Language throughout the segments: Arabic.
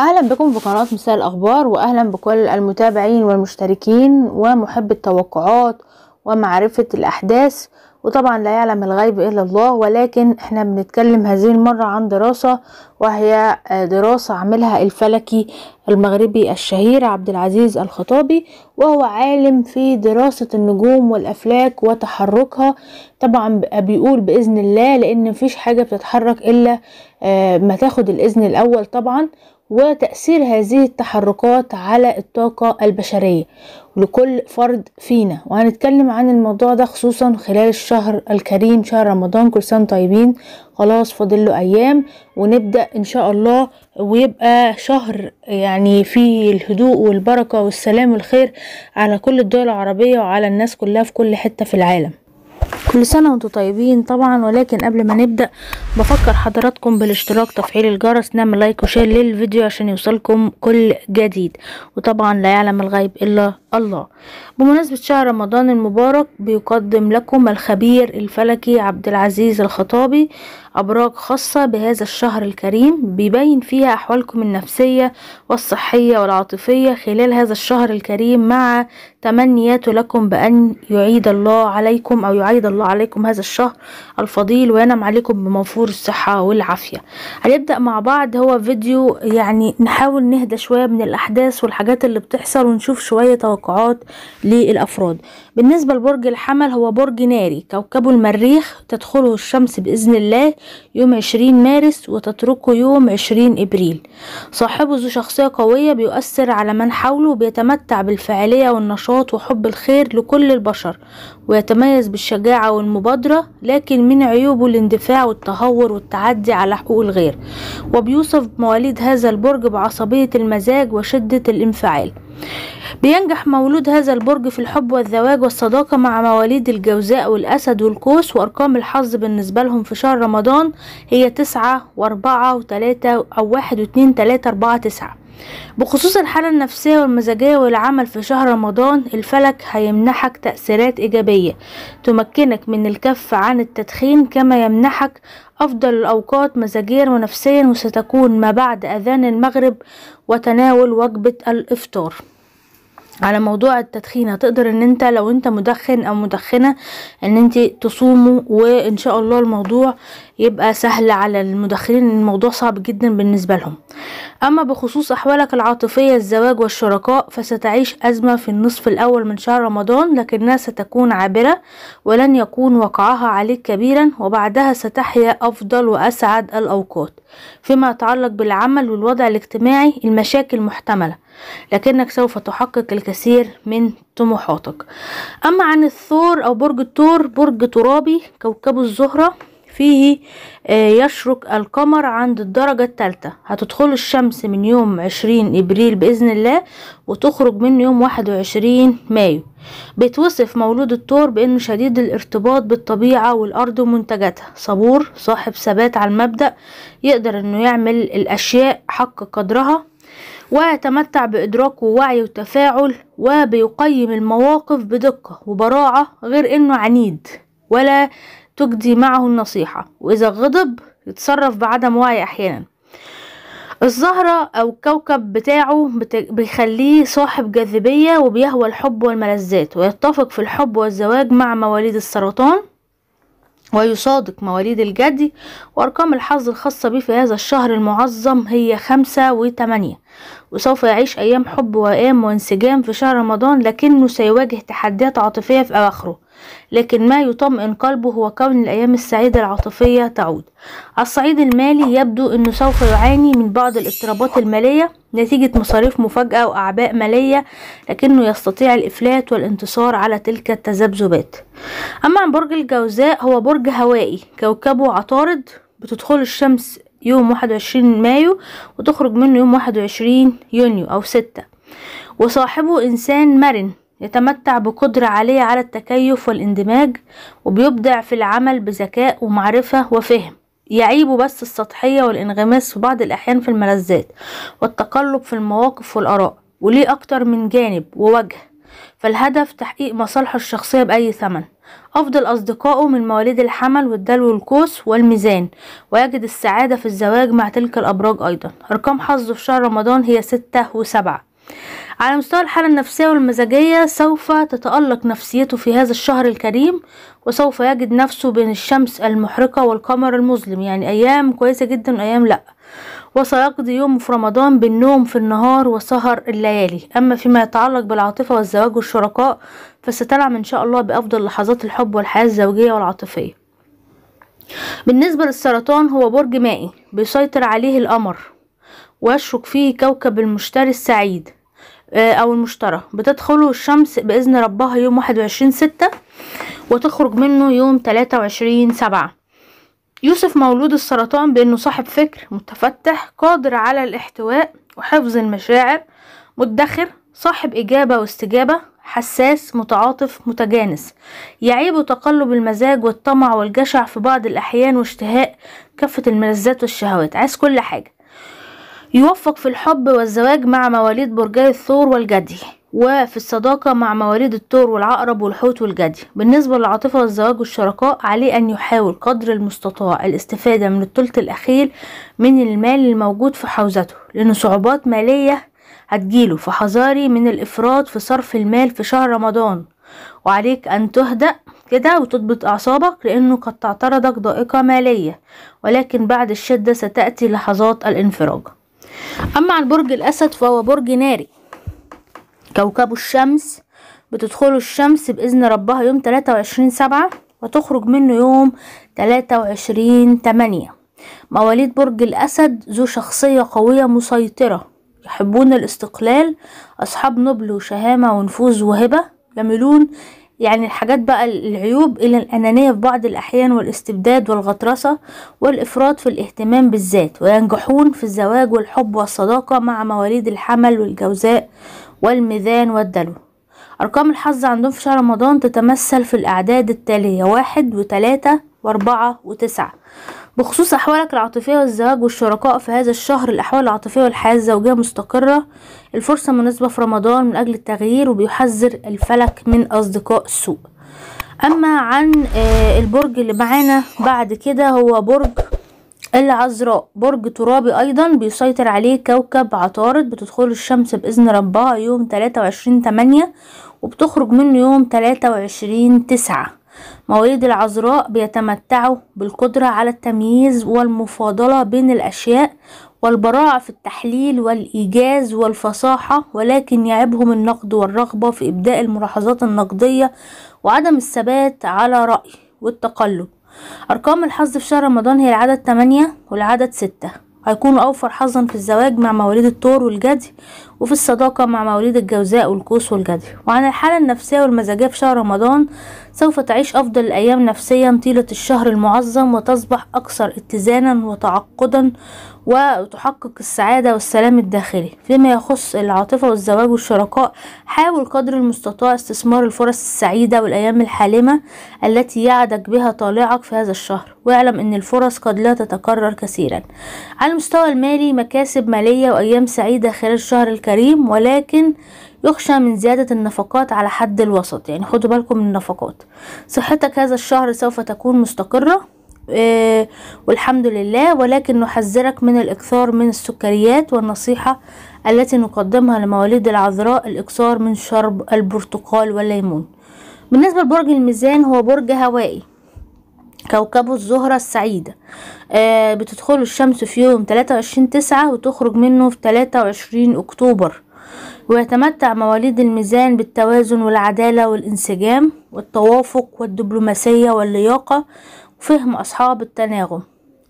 اهلا بكم في قناة مساء الاخبار، واهلا بكل المتابعين والمشتركين ومحب التوقعات ومعرفة الاحداث. وطبعا لا يعلم الغيب الا الله، ولكن احنا بنتكلم هذه المرة عن دراسة، وهي دراسة عملها الفلكي المغربي الشهير عبد العزيز الخطابي، وهو عالم في دراسة النجوم والافلاك وتحركها. طبعا بيقول باذن الله، لان مفيش حاجة بتتحرك الا ما تاخد الاذن الاول طبعا، وتأثير هذه التحركات على الطاقة البشرية لكل فرد فينا. وهنتكلم عن الموضوع ده خصوصا خلال الشهر الكريم، شهر رمضان. كل سنة طيبين، خلاص فاضل له ايام ونبدأ ان شاء الله، ويبقى شهر يعني فيه الهدوء والبركة والسلام والخير على كل الدول العربية وعلى الناس كلها في كل حتة في العالم. كل سنة وانتم طيبين طبعا. ولكن قبل ما نبدأ بفكر حضراتكم بالاشتراك، تفعيل الجرس، نعمل لايك وشير للفيديو عشان يوصلكم كل جديد. وطبعا لا يعلم الغيب الا الله. بمناسبة شهر رمضان المبارك، بيقدم لكم الخبير الفلكي عبد العزيز الخطابي أبراج خاصة بهذا الشهر الكريم، بيبين فيها أحوالكم النفسية والصحية والعاطفية خلال هذا الشهر الكريم، مع تمنياته لكم بأن يعيد الله عليكم أو يعيد الله عليكم هذا الشهر الفضيل، وينعم عليكم بموفور الصحة والعافية. هنبدأ مع بعض، هو فيديو يعني نحاول نهدى شوية من الأحداث والحاجات اللي بتحصل، ونشوف شوية توقعات للأفراد. بالنسبة لبرج الحمل، هو برج ناري، كوكبه المريخ، تدخله الشمس بإذن الله يوم 20 مارس وتتركه يوم 20 إبريل. صاحبه ذو شخصية قوية، بيؤثر على من حوله، وبيتمتع بالفاعلية والنشاط وحب الخير لكل البشر، ويتميز بالشجاعة والمبادرة، لكن من عيوبه الاندفاع والتهور والتعدي على حقوق الغير. وبيوصف مواليد هذا البرج بعصبية المزاج وشدة الانفعال. بينجح مولود هذا البرج في الحب والزواج والصداقة مع مواليد الجوزاء والأسد والقوس. وأرقام الحظ بالنسبة لهم في شهر رمضان هي 9 و4 و3 أو 1 و2 3 4 9. بخصوص الحالة النفسية والمزاجية والعمل في شهر رمضان، الفلك هيمنحك تأثيرات إيجابية تمكنك من الكف عن التدخين، كما يمنحك أفضل الأوقات مزاجيا ونفسيا، وستكون ما بعد أذان المغرب وتناول وجبة الإفطار. على موضوع التدخين، هتقدر ان انت لو انت مدخن او مدخنة ان انت تصوموا، وان شاء الله الموضوع يبقى سهل على المدخنين. الموضوع صعب جدا بالنسبة لهم. اما بخصوص احوالك العاطفية، الزواج والشركاء، فستعيش ازمة في النصف الاول من شهر رمضان، لكنها ستكون عابرة ولن يكون وقعها عليك كبيرا، وبعدها ستحيا افضل واسعد الاوقات. فيما يتعلق بالعمل والوضع الاجتماعي، المشاكل محتملة، لكنك سوف تحقق الكثير من طموحاتك. اما عن الثور او برج الثور، برج ترابي، كوكبه الزهرة، فيه يشرق القمر عند الدرجة الثالثة. هتدخل الشمس من يوم 20 إبريل بإذن الله، وتخرج من يوم 21 مايو. بيتوصف مولود الثور بأنه شديد الارتباط بالطبيعة والأرض ومنتجاتها، صبور، صاحب ثبات على المبدأ، يقدر أنه يعمل الأشياء حق قدرها، ويتمتع بإدراك ووعي وتفاعل، وبيقيم المواقف بدقة وبراعة، غير أنه عنيد ولا تجدي معه النصيحة، وإذا غضب يتصرف بعدم وعي أحيانا. الزهرة أو الكوكب بتاعه بيخليه صاحب جاذبية، وبيهوى الحب والملذات، ويتفق في الحب والزواج مع مواليد السرطان، ويصادق مواليد الجدي. وأرقام الحظ الخاصة به في هذا الشهر المعظم هي 5 و8. وسوف يعيش أيام حب وأيام وانسجام في شهر رمضان، لكنه سيواجه تحديات عاطفية في أواخره، لكن ما يطمئن قلبه هو كون الأيام السعيدة العاطفية تعود. على الصعيد المالي، يبدو أنه سوف يعاني من بعض الاضطرابات المالية نتيجة مصاريف مفاجأة وأعباء مالية، لكنه يستطيع الإفلات والانتصار على تلك التذبذبات. أما عن برج الجوزاء، هو برج هوائي، كوكبه عطارد، بتدخل الشمس يوم 21 مايو وتخرج منه يوم 21 يونيو أو 6. وصاحبه إنسان مرن، يتمتع بقدرة عالية على التكيف والاندماج، وبيبدع في العمل بذكاء ومعرفة وفهم. يعيبه بس السطحية والانغماس في بعض الأحيان في الملذات والتقلب في المواقف والآراء، وليه أكتر من جانب ووجه فالهدف تحقيق مصالحه الشخصية بأي ثمن. أفضل أصدقائه من مواليد الحمل والدلو والقوس والميزان، ويجد السعادة في الزواج مع تلك الأبراج أيضا. أرقام حظه في شهر رمضان هي 6 و7. على مستوى الحالة النفسية والمزاجية سوف تتألق نفسيته في هذا الشهر الكريم، وسوف يجد نفسه بين الشمس المحرقة والقمر المظلم، يعني أيام كويسة جدا وأيام لأ. وسيقضي يوم في رمضان بالنوم في النهار وسهر الليالي. أما فيما يتعلق بالعاطفة والزواج والشركاء فستنعم إن شاء الله بأفضل لحظات الحب والحياة الزوجية والعاطفية. بالنسبة للسرطان هو برج مائي بيسيطر عليه القمر، ويشرق فيه كوكب المشتري السعيد أو المشتري. بتدخله الشمس بإذن ربها يوم 21/6 وتخرج منه يوم 23/7. يوصف مولود السرطان بأنه صاحب فكر متفتح قادر على الاحتواء وحفظ المشاعر، مدخر، صاحب إجابة واستجابة، حساس، متعاطف، متجانس. يعيب تقلب المزاج والطمع والجشع في بعض الأحيان واشتهاء كافة الملذات والشهوات، عايز كل حاجة. يوفق في الحب والزواج مع مواليد برجي الثور والجدي، وفي الصداقة مع مواليد الثور والعقرب والحوت والجدي. بالنسبة للعاطفة والزواج والشركاء عليه أن يحاول قدر المستطاع الاستفادة من الثلث الأخير من المال الموجود في حوزته، لأن صعوبات مالية هتجيله، فحذاري من الإفراط في صرف المال في شهر رمضان. وعليك أن تهدأ كده وتضبط أعصابك، لأنه قد تعترضك ضائقة مالية، ولكن بعد الشدة ستأتي لحظات الانفراج. أما عن برج الأسد فهو برج ناري، كوكب الشمس بتدخله الشمس بإذن ربها يوم 23/7 وتخرج منه يوم 23/8. مواليد برج الأسد ذو شخصية قوية مسيطرة، يحبون الاستقلال، أصحاب نبل وشهامة ونفوذ وهبة، يميلون يعني الحاجات بقى العيوب إلى الأنانية في بعض الأحيان والاستبداد والغطرسة والإفراط في الاهتمام بالذات، وينجحون في الزواج والحب والصداقة مع مواليد الحمل والجوزاء والميزان والدلو. أرقام الحظ عندهم في شهر رمضان تتمثل في الأعداد التالية: 1 و3 و4 و9. بخصوص أحوالك العاطفية والزواج والشركاء في هذا الشهر، الأحوال العاطفية والحياة الزوجية مستقرة، الفرصة مناسبة في رمضان من أجل التغيير، وبيحذر الفلك من أصدقاء السوء. أما عن البرج اللي معانا بعد كده هو برج العذراء، برج ترابي أيضا بيسيطر عليه كوكب عطارد. بتدخل الشمس بإذن ربها يوم 23/8 وبتخرج منه يوم 23/9. مواليد العذراء بيتمتعوا بالقدرة على التمييز والمفاضلة بين الأشياء والبراعة في التحليل والإيجاز والفصاحة، ولكن يعيبهم النقد والرغبة في إبداء الملاحظات النقدية وعدم الثبات على رأي والتقلب. أرقام الحظ في شهر رمضان هي العدد 8 والعدد 6. هيكونوا أوفر حظا في الزواج مع مواليد الثور والجدي، وفي الصداقة مع مواليد الجوزاء والقوس والجدي. وعن الحالة النفسية والمزاجية في شهر رمضان، سوف تعيش أفضل الأيام نفسيا طيلة الشهر المعظم، وتصبح أكثر اتزانا وتعقدا، وتحقق السعادة والسلام الداخلي. فيما يخص العاطفة والزواج والشركاء، حاول قدر المستطاع استثمار الفرص السعيدة والأيام الحالمة التي يعدك بها طالعك في هذا الشهر، واعلم أن الفرص قد لا تتكرر كثيرا. على المستوى المالي مكاسب مالية وأيام سعيدة خلال الشهر الكريم، ولكن يخشى من زيادة النفقات على حد الوسط، يعني خدوا بالكم من النفقات. صحتك هذا الشهر سوف تكون مستقرة والحمد لله، ولكن نحذرك من الإكثار من السكريات، والنصيحة التي نقدمها لمواليد العذراء الإكثار من شرب البرتقال والليمون. بالنسبة لبرج الميزان هو برج هوائي، كوكبه الزهرة السعيدة. بتدخل الشمس في يوم 23/9 وتخرج منه في 23 أكتوبر. ويتمتع مواليد الميزان بالتوازن والعدالة والانسجام والتوافق والدبلوماسية واللياقة وفهم أصحاب التناغم،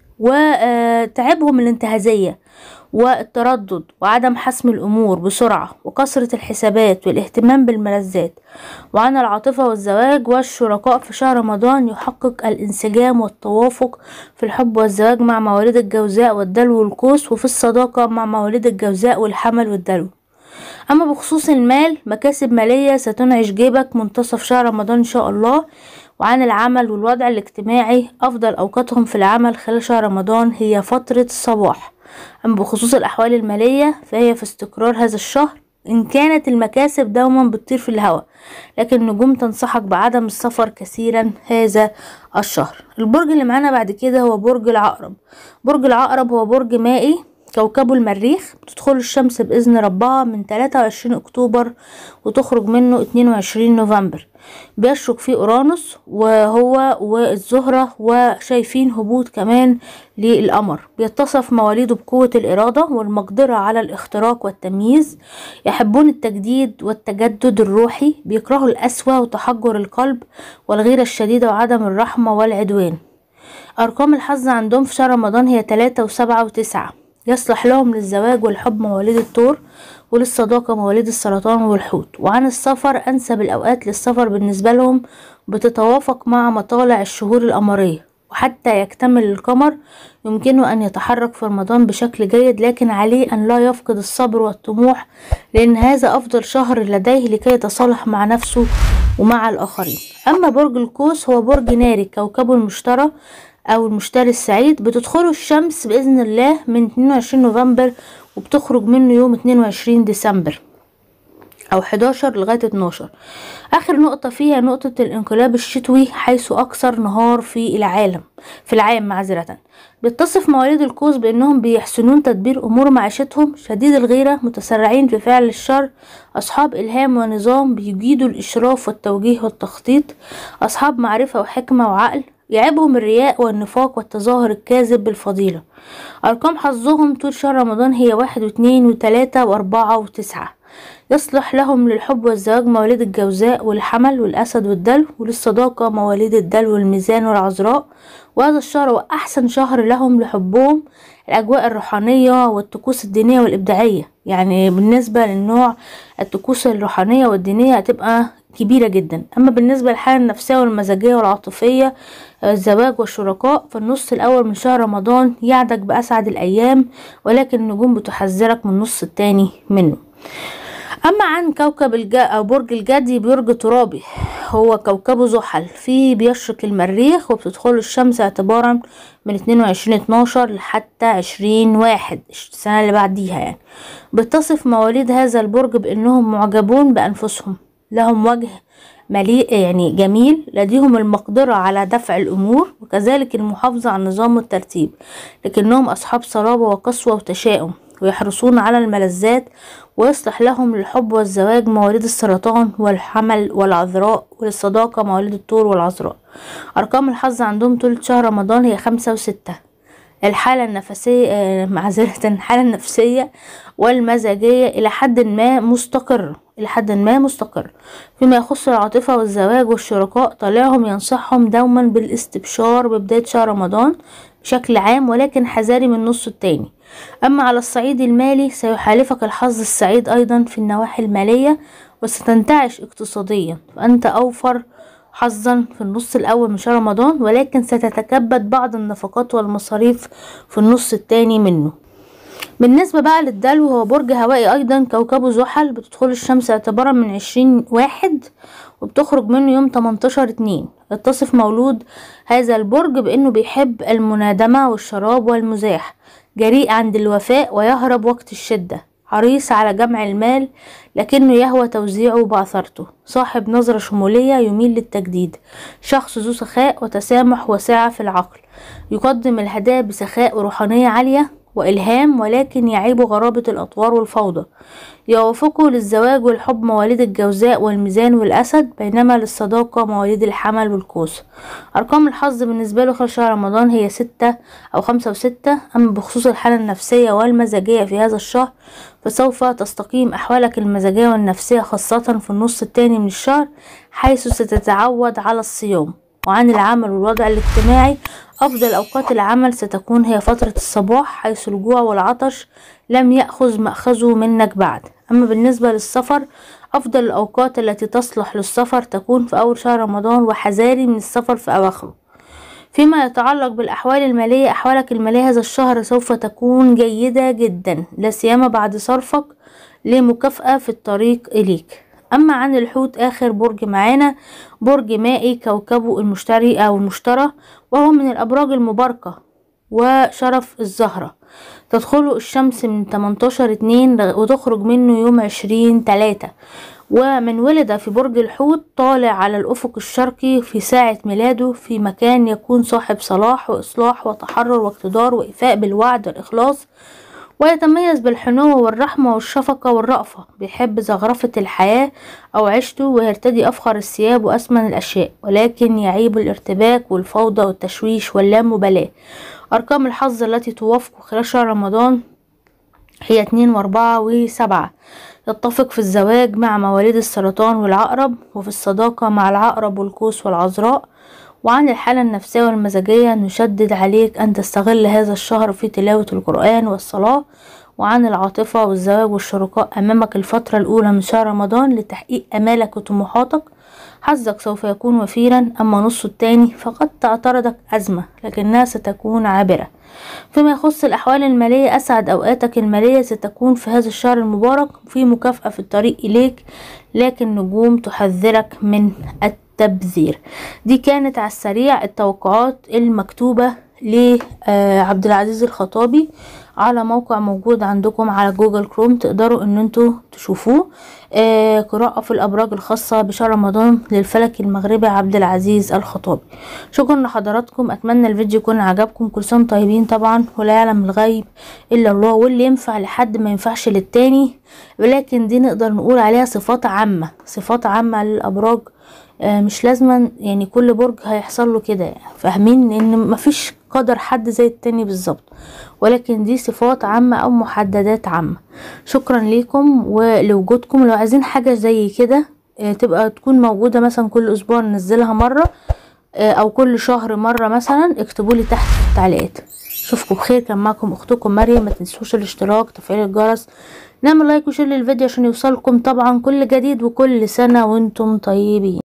وتعبهم الانتهازية والتردد وعدم حسم الأمور بسرعة وكثرة الحسابات والاهتمام بالملذات. وعن العاطفة والزواج والشركاء في شهر رمضان، يحقق الانسجام والتوافق في الحب والزواج مع مواليد الجوزاء والدلو والقوس، وفي الصداقة مع مواليد الجوزاء والحمل والدلو. أما بخصوص المال، مكاسب مالية ستنعش جيبك منتصف شهر رمضان إن شاء الله. وعن العمل والوضع الاجتماعي، أفضل أوقاتهم في العمل خلال شهر رمضان هي فترة الصباح. أما بخصوص الأحوال المالية فهي في استقرار هذا الشهر، إن كانت المكاسب دوما بتطير في الهواء، لكن النجوم تنصحك بعدم السفر كثيرا هذا الشهر. البرج اللي معانا بعد كده هو برج العقرب. برج العقرب هو برج مائي، كوكبه المريخ، بتدخل الشمس بإذن ربها من 23 أكتوبر وتخرج منه 22 نوفمبر. بيشرق فيه أورانوس وهو والزهرة، وشايفين هبوط كمان للقمر. بيتصف مواليده بقوة الإرادة والمقدرة على الاختراق والتمييز. يحبون التجديد والتجدد الروحي، بيكرهوا القسوة وتحجر القلب والغيرة الشديدة وعدم الرحمة والعدوان. أرقام الحظ عندهم في شهر رمضان هي 3 و7 و9. يصلح لهم للزواج والحب مواليد الثور، وللصداقة مواليد السرطان والحوت. وعن السفر، أنسب الأوقات للسفر بالنسبة لهم بتتوافق مع مطالع الشهور القمرية، وحتى يكتمل القمر يمكنه أن يتحرك في رمضان بشكل جيد، لكن عليه أن لا يفقد الصبر والطموح، لأن هذا أفضل شهر لديه لكي يتصالح مع نفسه ومع الآخرين. أما برج القوس هو برج ناري، كوكبه المشتري أو المشتري السعيد. بتدخله الشمس بإذن الله من 22 نوفمبر وبتخرج منه يوم 22 ديسمبر أو 11 لغاية 12. آخر نقطة فيها نقطة الانقلاب الشتوي، حيث أكثر نهار في العام معذرة. بيتصف مواليد القوس بأنهم بيحسنون تدبير أمور معيشتهم، شديد الغيرة، متسرعين في فعل الشر، أصحاب إلهام ونظام، بيجيدوا الإشراف والتوجيه والتخطيط، أصحاب معرفة وحكمة وعقل. يعيبهم الرياء والنفاق والتظاهر الكاذب بالفضيلة. أرقام حظهم طول شهر رمضان هي 1 و2 و3 و4 و9. يصلح لهم للحب والزواج مواليد الجوزاء والحمل والأسد والدلو، وللصداقة مواليد الدلو والميزان والعذراء. وهذا الشهر هو أحسن شهر لهم لحبهم الأجواء الروحانية والطقوس الدينية والإبداعية. يعني بالنسبة للنوع الطقوس الروحانية والدينية هتبقى كبيرة جدا. أما بالنسبة للحالة النفسية والمزاجية والعاطفية، الزواج والشركاء، فالنص الأول من شهر رمضان يعدك بأسعد الأيام، ولكن النجوم بتحذرك من النص التاني منه. أما عن كوكب أو برج الجدي، برج ترابي، هو كوكبه زحل، فيه بيشرق المريخ وبتدخل الشمس اعتبارا من 22/12 لحتى 20/1 السنة اللي بعديها. يعني بتصف مواليد هذا البرج بأنهم معجبون بأنفسهم، لهم وجه مليء يعني جميل، لديهم المقدرة على دفع الأمور وكذلك المحافظة على النظام والترتيب، لكنهم أصحاب صلابة وقسوة وتشاؤم، ويحرصون على الملذات. ويصلح لهم للحب والزواج مواليد السرطان والحمل والعذراء، وللصداقة مواليد الثور والعذراء. أرقام الحظ عندهم طول شهر رمضان هي 5 و6. الحالة النفسية والمزاجية إلى حد ما مستقر. فيما يخص العاطفة والزواج والشركاء، طالعهم ينصحهم دوما بالاستبشار ببداية شهر رمضان بشكل عام، ولكن حذاري من النص التاني. أما على الصعيد المالي، سيحالفك الحظ السعيد أيضا في النواحي المالية، وستنتعش اقتصاديا، فأنت أوفر حظا في النص الأول من شهر رمضان، ولكن ستتكبد بعض النفقات والمصاريف في النص التاني منه. بالنسبة بقى للدلو، هو برج هوائي أيضا، كوكبه زحل، بتدخل الشمس اعتبارا من 20/1 وبتخرج منه يوم 18/2. يتصف مولود هذا البرج بأنه بيحب المنادمة والشراب والمزاح، جريء عند الوفاء ويهرب وقت الشدة، حريص على جمع المال لكنه يهوى توزيعه بعثرته، صاحب نظرة شمولية يميل للتجديد، شخص ذو سخاء وتسامح وسعة في العقل، يقدم الهدايا بسخاء وروحانية عالية وإلهام، ولكن يعيب غرابة الأطوار والفوضى. يوافقه للزواج والحب مواليد الجوزاء والميزان والأسد، بينما للصداقة مواليد الحمل والقوس. أرقام الحظ بالنسبة له خلال شهر رمضان هي 6 أو 5 و6. أما بخصوص الحالة النفسية والمزاجية في هذا الشهر، فسوف تستقيم أحوالك المزاجية والنفسية خاصة في النص الثاني من الشهر، حيث ستتعود على الصيام. وعن العمل والوضع الاجتماعي، أفضل أوقات العمل ستكون هي فترة الصباح، حيث الجوع والعطش لم يأخذ مأخذه منك بعد. أما بالنسبة للسفر، أفضل الأوقات التي تصلح للسفر تكون في أول شهر رمضان، وحذاري من السفر في أواخره. فيما يتعلق بالأحوال المالية، أحوالك المالية هذا الشهر سوف تكون جيدة جدا، لا سيما بعد صرفك لمكافأة في الطريق إليك. أما عن الحوت، آخر برج معانا، برج مائي، كوكبه المشتري أو المشتري، وهو من الأبراج المباركة وشرف الزهرة. تدخل الشمس من 18/2 وتخرج منه يوم 20/3. ومن ولد في برج الحوت طالع على الأفق الشرقي في ساعة ميلاده في مكان يكون صاحب صلاح وإصلاح وتحرر واقتدار وإيفاء بالوعد والإخلاص، ويتميز بالحنو والرحمة والشفقة والرأفة. بيحب زخرفة الحياة أو عيشته ويرتدي أفخر الثياب وأثمن الأشياء، ولكن يعيب الارتباك والفوضى والتشويش واللامبالاة. أرقام الحظ التي توافق خلال شهر رمضان هي 2 و4 و7. يتفق في الزواج مع مواليد السرطان والعقرب، وفي الصداقة مع العقرب والقوس والعذراء. وعن الحالة النفسية والمزاجية نشدد عليك أن تستغل هذا الشهر في تلاوة القرآن والصلاة. وعن العاطفة والزواج والشركاء أمامك الفترة الأولى من شهر رمضان لتحقيق أمالك وطموحاتك. حظك سوف يكون وفيرا، أما نصه التاني فقد تعترضك أزمة لكنها ستكون عابرة. فيما يخص الأحوال المالية، أسعد أوقاتك المالية ستكون في هذا الشهر المبارك، في مكافأة في الطريق إليك، لكن النجوم تحذرك من التبذير. دي كانت على السريع التوقعات المكتوبة لعبد العزيز الخطابي على موقع موجود عندكم على جوجل كروم، تقدروا ان انتوا تشوفوه. قراءة في الابراج الخاصة بشهر رمضان للفلك المغربي عبد العزيز الخطابي. شكرا لحضراتكم، اتمنى الفيديو يكون عجبكم. كل سنة طيبين طبعا، ولا يعلم الغيب الا الله، واللي ينفع لحد ما ينفعش للتاني، ولكن دي نقدر نقول عليها صفات عامة، صفات عامة للابراج. مش لازما يعني كل برج هيحصل له كده، يعني فاهمين ان مفيش قدر حد زي التاني بالظبط، ولكن دي صفات عامة او محددات عامة. شكرا ليكم ولوجودكم. لو عايزين حاجة زي كده تبقى تكون موجودة مثلا كل اسبوع ننزلها مرة، او كل شهر مرة مثلا، اكتبولي تحت في التعليقات. اشوفكم بخير. كان معكم اختكم مريم. ما تنسوش الاشتراك، تفعيل الجرس، نعمل لايك وشير للفيديو عشان يوصلكم طبعا كل جديد، وكل سنة وانتم طيبين.